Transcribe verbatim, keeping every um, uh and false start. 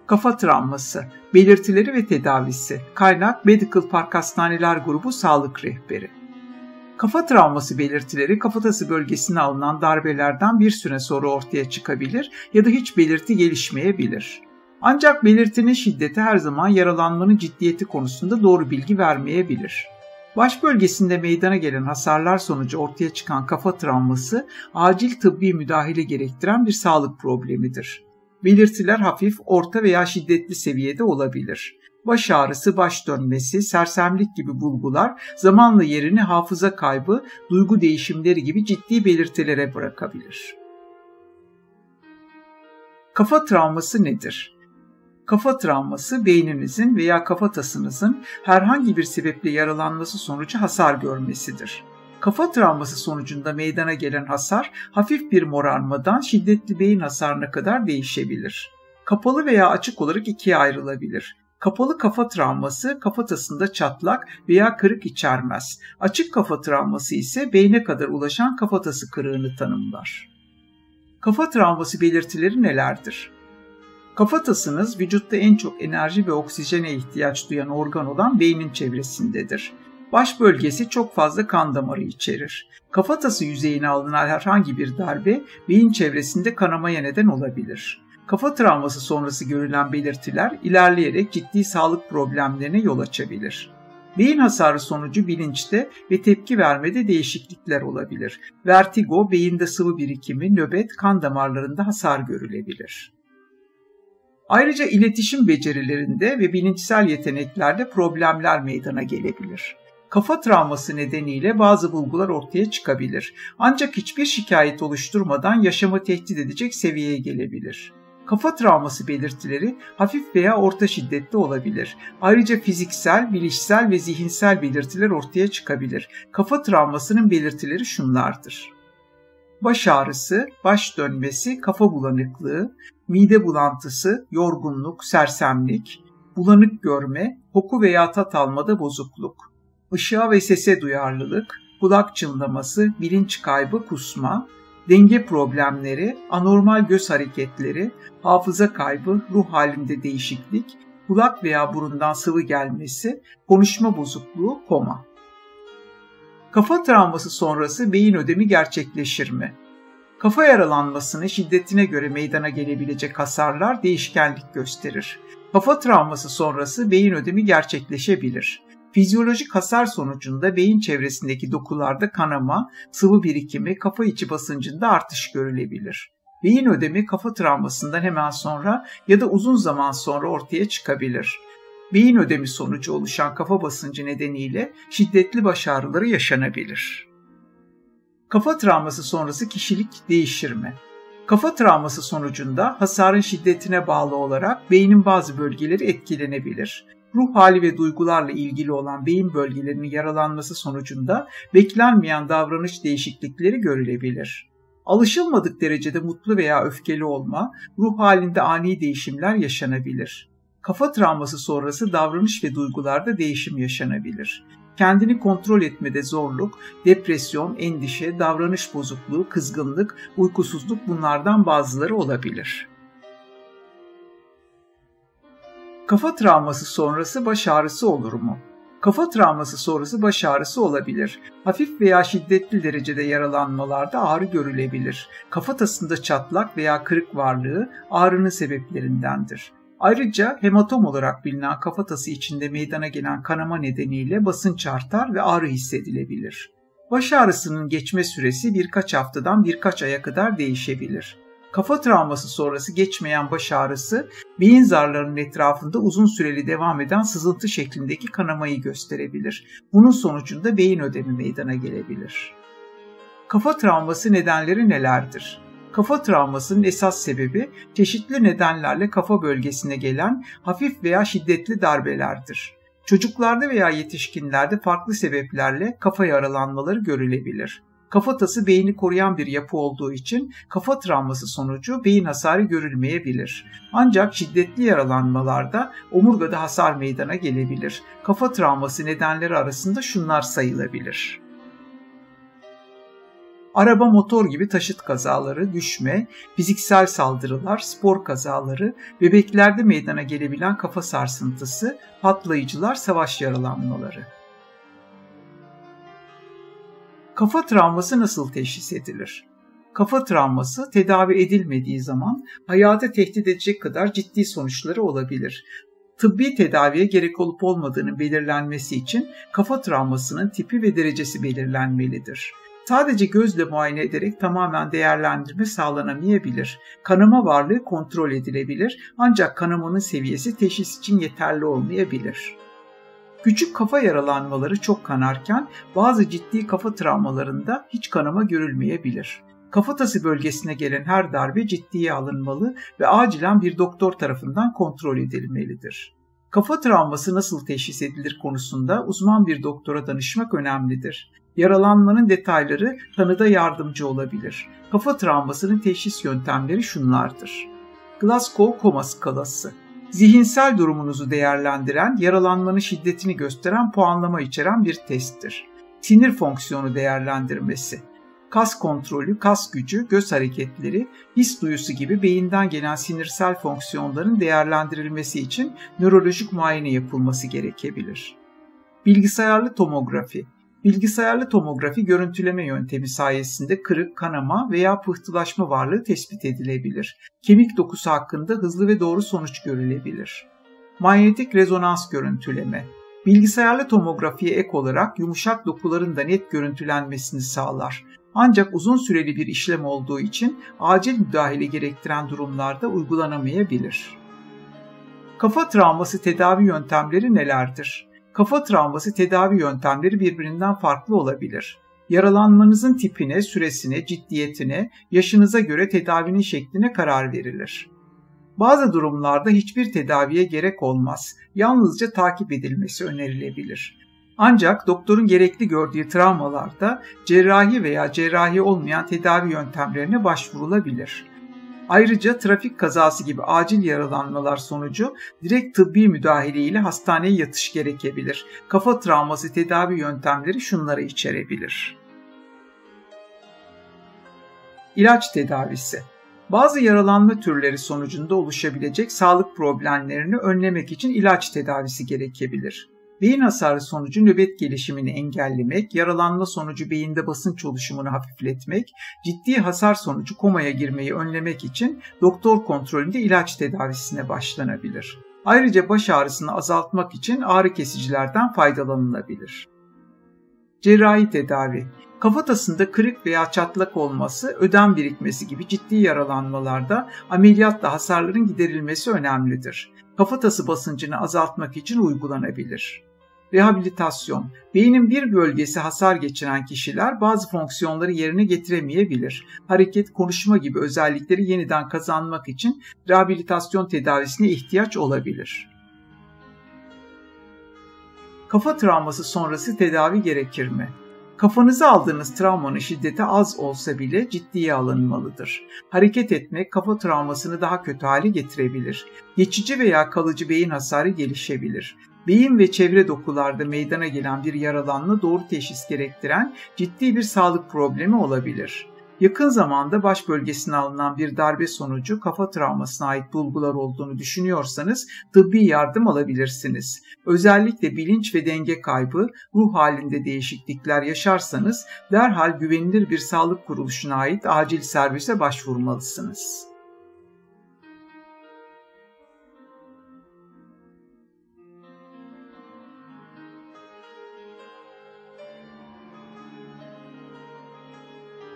Kafa travması, belirtileri ve tedavisi. Kaynak Medical Park Hastaneler Grubu Sağlık Rehberi. Kafa travması belirtileri kafatası bölgesine alınan darbelerden bir süre sonra ortaya çıkabilir ya da hiç belirti gelişmeyebilir. Ancak belirtinin şiddeti her zaman yaralanmanın ciddiyeti konusunda doğru bilgi vermeyebilir. Baş bölgesinde meydana gelen hasarlar sonucu ortaya çıkan kafa travması, acil tıbbi müdahale gerektiren bir sağlık problemidir. Belirtiler hafif, orta veya şiddetli seviyede olabilir. Baş ağrısı, baş dönmesi, sersemlik gibi bulgular zamanla yerini hafıza kaybı, duygu değişimleri gibi ciddi belirtilere bırakabilir. Kafa travması nedir? Kafa travması, beyninizin veya kafatasınızın herhangi bir sebeple yaralanması sonucu hasar görmesidir. Kafa travması sonucunda meydana gelen hasar, hafif bir morarmadan şiddetli beyin hasarına kadar değişebilir. Kapalı veya açık olarak ikiye ayrılabilir. Kapalı kafa travması, kafatasında çatlak veya kırık içermez. Açık kafa travması ise beyne kadar ulaşan kafatası kırığını tanımlar. Kafa travması belirtileri nelerdir? Kafatasınız, vücutta en çok enerji ve oksijene ihtiyaç duyan organ olan beynin çevresindedir. Baş bölgesi çok fazla kan damarı içerir. Kafatası yüzeyine alınan herhangi bir darbe, beyin çevresinde kanamaya neden olabilir. Kafa travması sonrası görülen belirtiler ilerleyerek ciddi sağlık problemlerine yol açabilir. Beyin hasarı sonucu bilinçte ve tepki vermede değişiklikler olabilir. Vertigo, beyinde sıvı birikimi, nöbet, kan damarlarında hasar görülebilir. Ayrıca iletişim becerilerinde ve bilinçsel yeteneklerde problemler meydana gelebilir. Kafa travması nedeniyle bazı bulgular ortaya çıkabilir. Ancak hiçbir şikayet oluşturmadan yaşamı tehdit edecek seviyeye gelebilir. Kafa travması belirtileri hafif veya orta şiddetli olabilir. Ayrıca fiziksel, bilişsel ve zihinsel belirtiler ortaya çıkabilir. Kafa travmasının belirtileri şunlardır: baş ağrısı, baş dönmesi, kafa bulanıklığı, mide bulantısı, yorgunluk, sersemlik, bulanık görme, koku veya tat almada bozukluk, ışığa ve sese duyarlılık, kulak çınlaması, bilinç kaybı, kusma, denge problemleri, anormal göz hareketleri, hafıza kaybı, ruh halinde değişiklik, kulak veya burundan sıvı gelmesi, konuşma bozukluğu, koma. Kafa travması sonrası beyin ödemi gerçekleşir mi? Kafa yaralanmasının şiddetine göre meydana gelebilecek hasarlar değişkenlik gösterir. Kafa travması sonrası beyin ödemi gerçekleşebilir. Fizyolojik hasar sonucunda beyin çevresindeki dokularda kanama, sıvı birikimi, kafa içi basıncında artış görülebilir. Beyin ödemi kafa travmasından hemen sonra ya da uzun zaman sonra ortaya çıkabilir. Beyin ödemi sonucu oluşan kafa basıncı nedeniyle şiddetli baş ağrıları yaşanabilir. Kafa travması sonrası kişilik değişir mi? Kafa travması sonucunda hasarın şiddetine bağlı olarak beynin bazı bölgeleri etkilenebilir. Ruh hali ve duygularla ilgili olan beyin bölgelerinin yaralanması sonucunda beklenmeyen davranış değişiklikleri görülebilir. Alışılmadık derecede mutlu veya öfkeli olma, ruh halinde ani değişimler yaşanabilir. Kafa travması sonrası davranış ve duygularda değişim yaşanabilir. Kendini kontrol etmede zorluk, depresyon, endişe, davranış bozukluğu, kızgınlık, uykusuzluk bunlardan bazıları olabilir. Kafa travması sonrası baş ağrısı olur mu? Kafa travması sonrası baş ağrısı olabilir. Hafif veya şiddetli derecede yaralanmalarda ağrı görülebilir. Kafatasında çatlak veya kırık varlığı ağrının sebeplerindendir. Ayrıca hematom olarak bilinen kafatası içinde meydana gelen kanama nedeniyle basınç artar ve ağrı hissedilebilir. Baş ağrısının geçme süresi birkaç haftadan birkaç aya kadar değişebilir. Kafa travması sonrası geçmeyen baş ağrısı, beyin zarlarının etrafında uzun süreli devam eden sızıntı şeklindeki kanamayı gösterebilir. Bunun sonucunda beyin ödemi meydana gelebilir. Kafa travması nedenleri nelerdir? Kafa travmasının esas sebebi çeşitli nedenlerle kafa bölgesine gelen hafif veya şiddetli darbelerdir. Çocuklarda veya yetişkinlerde farklı sebeplerle kafa yaralanmaları görülebilir. Kafatası beyni koruyan bir yapı olduğu için kafa travması sonucu beyin hasarı görülmeyebilir. Ancak şiddetli yaralanmalarda omurgada hasar meydana gelebilir. Kafa travması nedenleri arasında şunlar sayılabilir: Araba, motor gibi taşıt kazaları, düşme, fiziksel saldırılar, spor kazaları, bebeklerde meydana gelebilen kafa sarsıntısı, patlayıcılar, savaş yaralanmaları. Kafa travması nasıl teşhis edilir? Kafa travması tedavi edilmediği zaman hayatı tehdit edecek kadar ciddi sonuçları olabilir. Tıbbi tedaviye gerek olup olmadığının belirlenmesi için kafa travmasının tipi ve derecesi belirlenmelidir. Sadece gözle muayene ederek tamamen değerlendirme sağlanamayabilir. Kanama varlığı kontrol edilebilir ancak kanamanın seviyesi teşhis için yeterli olmayabilir. Küçük kafa yaralanmaları çok kanarken bazı ciddi kafa travmalarında hiç kanama görülmeyebilir. Kafatası bölgesine gelen her darbe ciddiye alınmalı ve acilen bir doktor tarafından kontrol edilmelidir. Kafa travması nasıl teşhis edilir konusunda uzman bir doktora danışmak önemlidir. Yaralanmanın detayları tanıda yardımcı olabilir. Kafa travmasının teşhis yöntemleri şunlardır. Glasgow Koma Skalası. Zihinsel durumunuzu değerlendiren, yaralanmanın şiddetini gösteren puanlama içeren bir testtir. Sinir fonksiyonu değerlendirmesi. Kas kontrolü, kas gücü, göz hareketleri, his duyusu gibi beyinden gelen sinirsel fonksiyonların değerlendirilmesi için nörolojik muayene yapılması gerekebilir. Bilgisayarlı tomografi. Bilgisayarlı tomografi görüntüleme yöntemi sayesinde kırık, kanama veya pıhtılaşma varlığı tespit edilebilir. Kemik dokusu hakkında hızlı ve doğru sonuç görülebilir. Manyetik rezonans görüntüleme. Bilgisayarlı tomografiye ek olarak yumuşak dokuların da net görüntülenmesini sağlar. Ancak uzun süreli bir işlem olduğu için acil müdahale gerektiren durumlarda uygulanamayabilir. Kafa travması tedavi yöntemleri nelerdir? Kafa travması tedavi yöntemleri birbirinden farklı olabilir. Yaralanmanızın tipine, süresine, ciddiyetine, yaşınıza göre tedavinin şekline karar verilir. Bazı durumlarda hiçbir tedaviye gerek olmaz, yalnızca takip edilmesi önerilebilir. Ancak doktorun gerekli gördüğü travmalarda cerrahi veya cerrahi olmayan tedavi yöntemlerine başvurulabilir. Ayrıca trafik kazası gibi acil yaralanmalar sonucu direkt tıbbi müdahale ile hastaneye yatış gerekebilir. Kafa travması tedavi yöntemleri şunları içerebilir. İlaç tedavisi. Bazı yaralanma türleri sonucunda oluşabilecek sağlık problemlerini önlemek için ilaç tedavisi gerekebilir. Beyin hasarı sonucu nöbet gelişimini engellemek, yaralanma sonucu beyinde basınç oluşumunu hafifletmek, ciddi hasar sonucu komaya girmeyi önlemek için doktor kontrolünde ilaç tedavisine başlanabilir. Ayrıca baş ağrısını azaltmak için ağrı kesicilerden faydalanılabilir. Cerrahi tedavi. Kafatasında kırık veya çatlak olması, ödem birikmesi gibi ciddi yaralanmalarda ameliyatla hasarların giderilmesi önemlidir. Kafatası basıncını azaltmak için uygulanabilir. Rehabilitasyon. Beynin bir bölgesi hasar geçiren kişiler bazı fonksiyonları yerine getiremeyebilir. Hareket, konuşma gibi özellikleri yeniden kazanmak için rehabilitasyon tedavisine ihtiyaç olabilir. Kafa travması sonrası tedavi gerekir mi? Kafanıza aldığınız travmanın şiddeti az olsa bile ciddiye alınmalıdır. Hareket etmek kafa travmasını daha kötü hale getirebilir. Geçici veya kalıcı beyin hasarı gelişebilir. Beyin ve çevre dokularda meydana gelen bir yaralanma doğru teşhis gerektiren ciddi bir sağlık problemi olabilir. Yakın zamanda baş bölgesine alınan bir darbe sonucu kafa travmasına ait bulgular olduğunu düşünüyorsanız tıbbi yardım alabilirsiniz. Özellikle bilinç ve denge kaybı, ruh halinde değişiklikler yaşarsanız derhal güvenilir bir sağlık kuruluşuna ait acil servise başvurmalısınız.